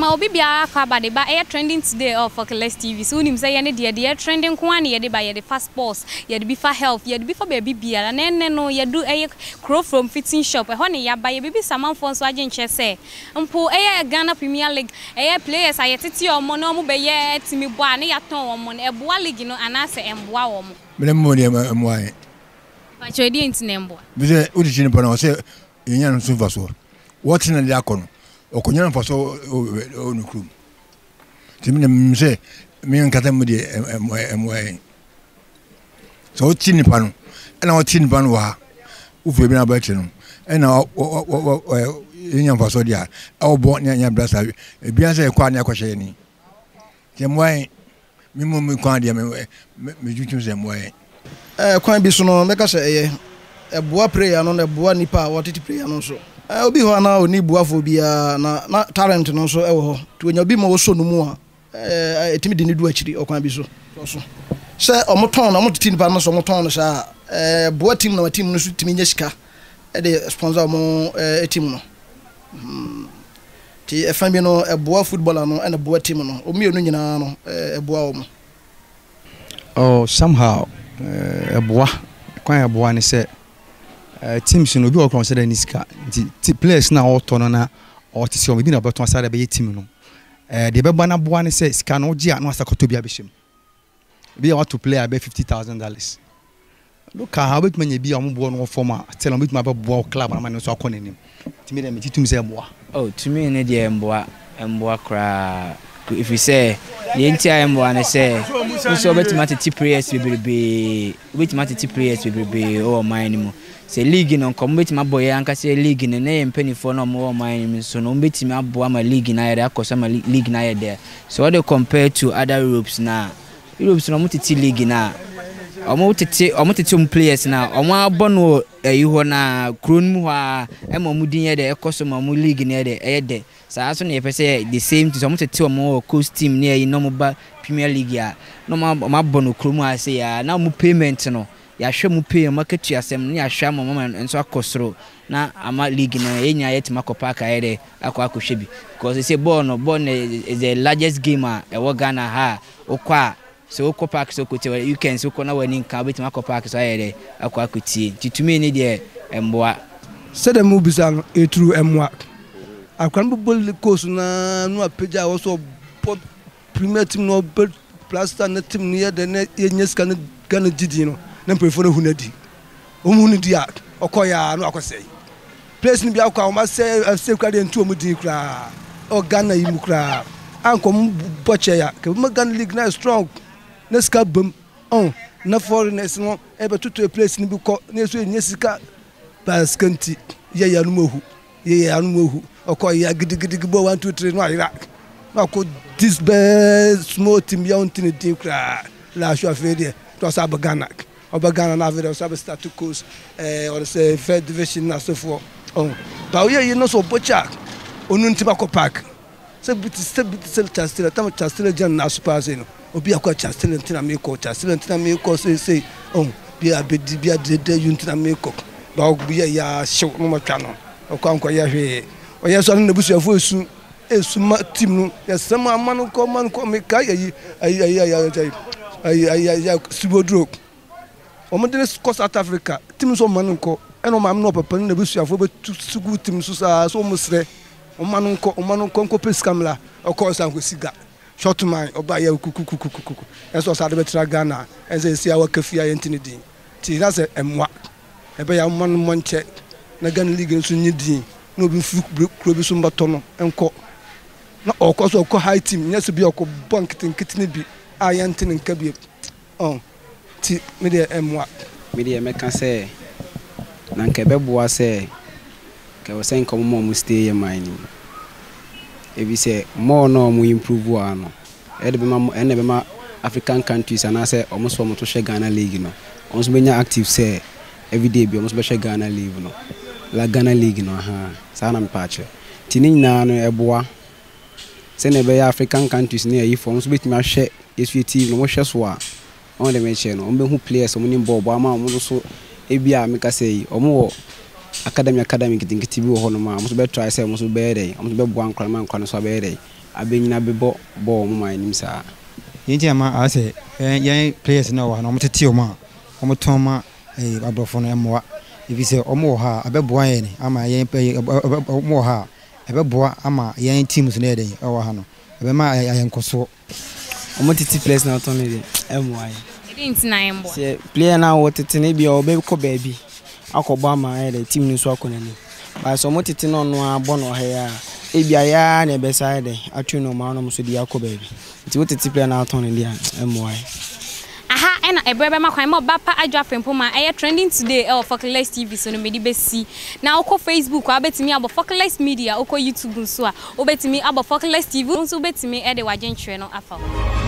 obi bia akwa ba de ba e trending today of Oculus TV. So unim say ye ne de trending ko an ye de ba ye de fast sports, ye de be for health, ye de be for baby bia na no ye do e crow from fitting shop. E ho ne ya ba ye baby samanfo so agye nche say. Mpo e Ghana Premier League e players aye tete omo no mo be ye timi bo an ya ton omo no e boa league no anase emboa omo. Me mo ne emboa. Ba chodi ntine emboa. Bi se odi chine pa na say yenya no so faso. What in the akono? Okonya for so no crew. Timi say me nkata mu de emwa. So tini pano. Na o tini pano wa. Ufu bi na ba che no. Na yenya for so dia. O bo nya brasa. E bia say kwa na akwhye ni. Kemwa mi mo mi kwa dia me jutu se mwa. Kwan bi so no meka say eboa prayer no na eboa nipa what it prayer no so. Obi ho na oni buafo bia na talent no so e wo ho to onya bi ma wo so no mu a etimi de ne du akiri okwan bi so se omoton na omotiti nipa no so omoton no sha boa team na team no so timi nya sika e de sponsor mo team no ti e fan bi no boa footballer no and boa team no o mi no nyina no boa wo mo oh somehow boa kwan boa ni se teams no bi o kon say da niska ti players na auto no na o ti se o bi na beton sare be team no de be bana boa ni say sika no gia no asakoto bia be shem bi want to play about $50,000 look how bit manya bi o mo boa no forma tell on bit ma be boa club na man so akon nim ti me dem ti tum say boa oh to me ne de mboa kra if you say the entire mboa na say so bet matiti players be oh mine mo say league no combat my boy anka say league no na empany for no more mine so no bet me aboa my league na ya akosa my league na ya there so what they compare to other Europes no mutiti league na omutiti players na omo abono eyiho na kron mu ha emo din ye de ekoso ma mu league na de de sa so na ye pese the same to omutiti omo coast team na yi no mo ba Premier League ya no ma abono kron mu ase ya na mu payment no ya hwe mu pay market asem na ya hwe mama enso akosoro na ama league na enya yet makopa ka ye de akohwe bi because say ball is the largest game e wo Ghana ha okwa so ko park so kote you can so ko na wani nka beti ma ko park so ayere akwa kotie titumi ni de emboa se dem ubisa etru emwa akwan bol course na no apeja wo so premier team no plaster na team ni de na yenyeska na Ghana didi no na mpefo na hunadi omunudi a okoya no akosei place ni bia akwa o ma se kwa de ntu omudi kra o Ghana yimu kra ankom boche ya ke Ghana league na strong na ska bam na foreigners no e be tutu a place ni bi ko na so nyesika baskanti ye ya no mohu okoya gidigidi bo 1 2 3 no ayira na ko this best small team ya ontini din kra la sho afede to sa Ghana Ghana na video so start to course or say third division na so for ba we no so bocha onu ntima ko park se bit chastela tam chastela jan na super say no obi akwa chastela ntina me ko say bia de yuntina me ko ba obi ya show no matwa no okwa ya hwe oya so na busuafo esu ma team no ya sama man ko me ka ya subodro omodene ko South Africa team so man ko eno ma no papa na busuafo be sugu team so so musre omanu ko pes kamla okọ san ko siga short man oba ya kukukukuku enso sa de betra Ghana ense sia wakafia yentinidi ti na se emwa ebe ya omanu monche na Ghana league nso nyidi na obi fu kro bi so mbato no enko na okọ so okọ high team nyese bi okọ bank tinkitini bi ayantin nka bi ti me de emwa me de meka se na nka beboa se ke wo sen komo mo stay ye mining e bi se more no mo improve ano e de be ma African countries and say almost for to share Ghana league no almost be active say every day be almost be share Ghana league no la Ghana league no ha sa na mpache tini na no eboa se ne be African countries ne yi for almost be ma share SVT no mo share so a on the match no on be who players on ni ball ama mo so e bia me ka say omo academy kitingiti bi wo ho no ma mo so be try say mo so be dey mo so be boa nkran man nkran so be dey abenyina bebo ball mo man nim saa yenti ama ase yan players na wa na omtete o ma omton ma abrofo no emwa if say omo ha abeboa ye ni ama yan omo ha abeboa ama yan teams na eden e wa ha no ebe ma yan koso omo titi players na ton ni emwa edinti na embo se player na wo titi ne bia obe ko baabi akọgba ma e team ni so akonani ba so omo titi no no abo no ha ya ebia ya na ebe sa ede atwe no ma no so di akọ baabi nti wo titi player na ton ni dia emwa aha ena ebrebe makwan mo bapa adwa fempo ma eye trending today e Focus TV so no medi besi na oko Facebook abetimi abo Focus Media oko YouTube nso a obetimi abo Focus TV nso obetimi e de wagenchwe no afa